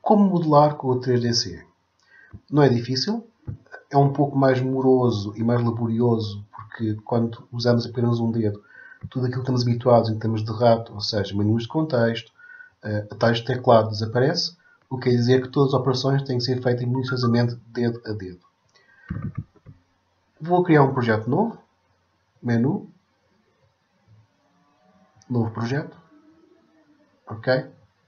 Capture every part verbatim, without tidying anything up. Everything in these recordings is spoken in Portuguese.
Como modelar com o três D C? Não é difícil, é um pouco mais moroso e mais laborioso, porque quando usamos apenas um dedo, tudo aquilo que estamos habituados em termos de rato, ou seja, menus de contexto, atalhos de teclado, desaparece, o que quer dizer que todas as operações têm que ser feitas minuciosamente dedo a dedo. Vou criar um projeto novo, menu, novo projeto, ok?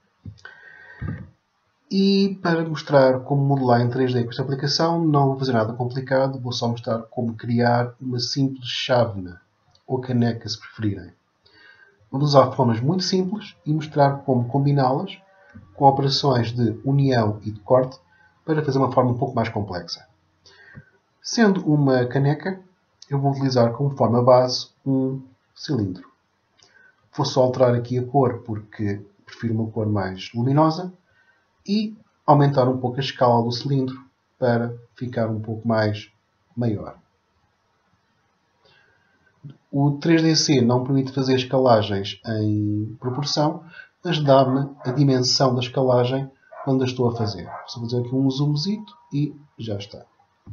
E para mostrar como modelar em três D com esta aplicação, não vou fazer nada complicado, vou só mostrar como criar uma simples chávena, ou caneca se preferirem. Vamos usar formas muito simples e mostrar como combiná-las com operações de união e de corte para fazer uma forma um pouco mais complexa. Sendo uma caneca, eu vou utilizar como forma base um cilindro. Vou só alterar aqui a cor porque prefiro uma cor mais luminosa e aumentar um pouco a escala do cilindro para ficar um pouco mais maior. O três D C não permite fazer escalagens em proporção, mas dá-me a dimensão da escalagem quando a estou a fazer. Vou fazer aqui um zoomzito e já está.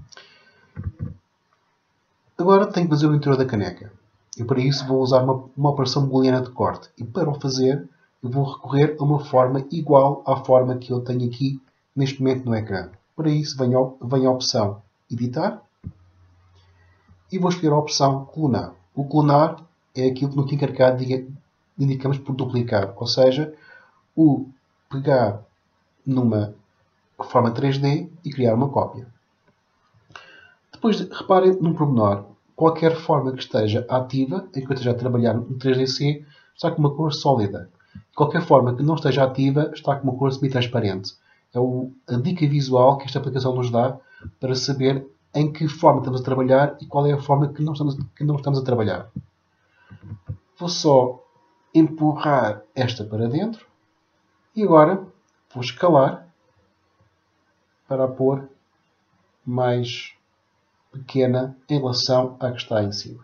Agora tenho que fazer o interior da caneca. E para isso vou usar uma, uma operação booleana de corte. E para o fazer, eu vou recorrer a uma forma igual à forma que eu tenho aqui neste momento no ecrã. Para isso venho, venho a opção Editar e vou escolher a opção Clonar. O clonar é aquilo que no Tinkercad indicamos por duplicar, ou seja, o pegar numa forma três D e criar uma cópia. Depois, reparem num pormenor. Qualquer forma que esteja ativa, enquanto eu esteja a trabalhar no três D C, está com uma cor sólida. Qualquer forma que não esteja ativa, está com uma cor semi-transparente. É a dica visual que esta aplicação nos dá para saber em que forma estamos a trabalhar e qual é a forma que não estamos, que não estamos a trabalhar. Vou só empurrar esta para dentro e agora vou escalar para a pôr mais pequena em relação à que está em cima.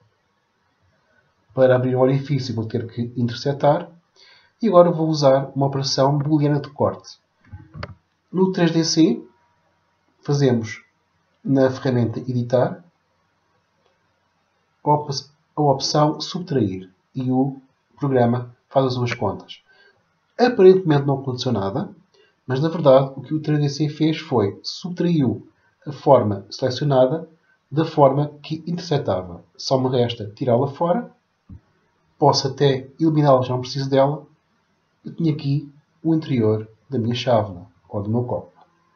Para abrir o orifício vou ter que intersetar e agora vou usar uma operação booleana de corte. No três D C fazemos na ferramenta Editar a opção Subtrair e o programa faz as suas contas. Aparentemente não aconteceu nada, mas na verdade o que o três D C fez foi subtraiu a forma selecionada da forma que intersetava. Só me resta tirá-la fora. Posso até eliminá-la, já não preciso dela. Eu tenho aqui o interior da minha chávena, ou do meu copo.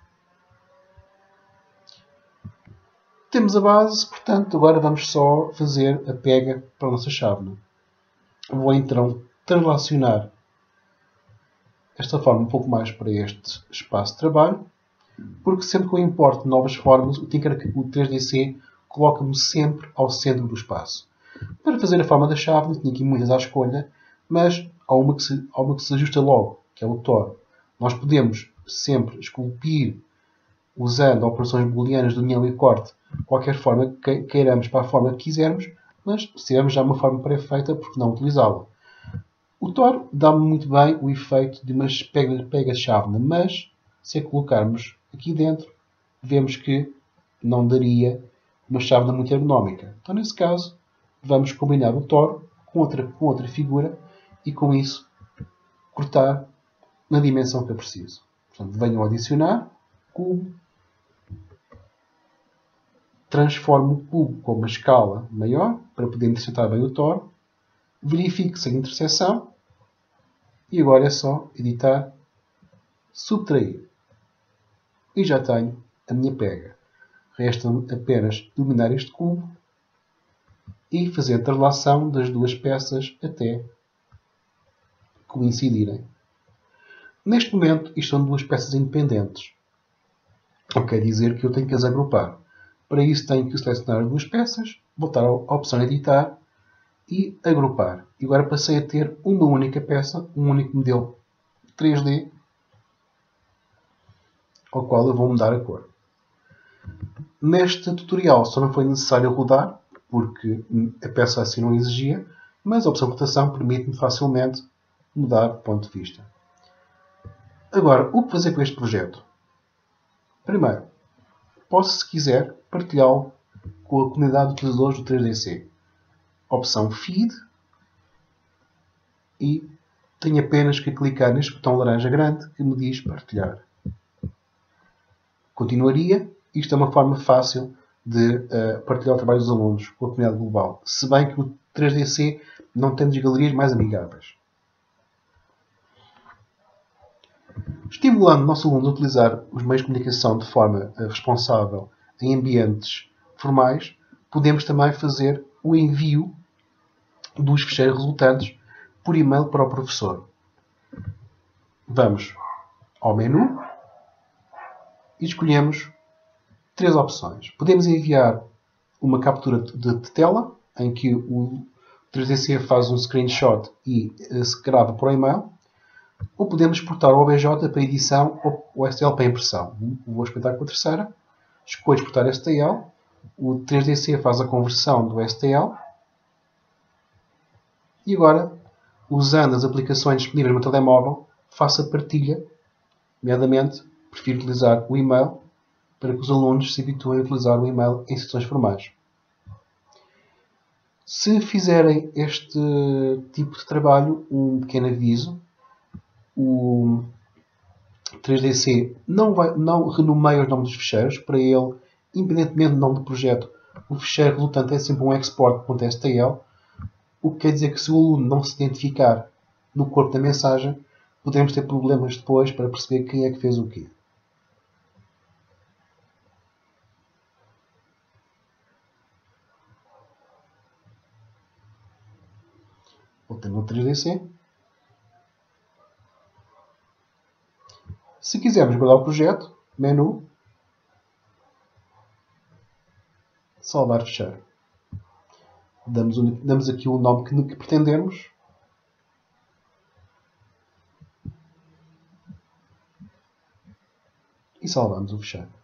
Temos a base, portanto, agora vamos só fazer a pega para a nossa chávena. Vou então translacionar esta forma um pouco mais para este espaço de trabalho, porque sempre que eu importo novas formas, o três D C coloca-me sempre ao centro do espaço. Para fazer a forma da chávena, tenho aqui muitas à escolha, mas há uma que se, há uma que se ajusta logo, que é o Tor. Nós podemos sempre esculpir, usando operações booleanas de união e corte, qualquer forma que queiramos para a forma que quisermos, mas se tivermos já uma forma pré-feita, por que não utilizá-la? O Tor dá-me muito bem o efeito de uma pega-chávena, mas se a colocarmos aqui dentro, vemos que não daria uma chávena muito ergonómica. Então, nesse caso, vamos combinar o Tor com outra, com outra figura e, com isso, cortar na dimensão que eu preciso. Portanto, venho adicionar cubo, transformo o cubo com uma escala maior para poder intersetar bem o Tor, verifico se a interseção e agora é só editar, subtrair. E já tenho a minha pega. Resta-me apenas iluminar este cubo e fazer a translação das duas peças até coincidirem. Neste momento, isto são duas peças independentes. O que quer dizer que eu tenho que as agrupar. Para isso, tenho que selecionar as duas peças, voltar à opção Editar e agrupar. E agora passei a ter uma única peça, um único modelo três D, ao qual eu vou mudar a cor. Neste tutorial só não foi necessário rodar, porque a peça assim não exigia, mas a opção de rotação permite-me facilmente mudar de ponto de vista. Agora, o que fazer com este projeto? Primeiro, posso, se quiser, partilhá-lo com a comunidade de utilizadores do três D C. Opção Feed e tenho apenas que clicar neste botão laranja grande que me diz partilhar. Continuaria. Isto é uma forma fácil de uh, partilhar o trabalho dos alunos com a comunidade global. Se bem que o três D C não tem das galerias mais amigáveis. Estimulando o nosso aluno a utilizar os meios de comunicação de forma uh, responsável em ambientes formais, podemos também fazer o envio dos ficheiros resultantes por e-mail para o professor. Vamos ao menu e escolhemos três opções. Podemos enviar uma captura de tela, em que o três D C faz um screenshot e se grava por e-mail, ou podemos exportar o O B J para edição ou o S T L para impressão. Vou experimentar com a terceira. Escolho exportar S T L. O três D C faz a conversão do S T L. E agora, usando as aplicações disponíveis no meu telemóvel, faço a partilha. Nomeadamente, prefiro utilizar o e-mail para que os alunos se habituem a utilizar o e-mail em sessões formais. Se fizerem este tipo de trabalho, um pequeno aviso, o três D C não, vai, não renomeia os nomes dos ficheiros. Para ele, independentemente do nome do projeto, o ficheiro resultante é sempre um export.stl, o que quer dizer que se o aluno não se identificar no corpo da mensagem, podemos ter problemas depois para perceber quem é que fez o quê. Voltando no três D C. Se quisermos guardar o projeto, menu, salvar ficheiro. Damos, um, damos aqui o nome que, que pretendemos. E salvamos o ficheiro.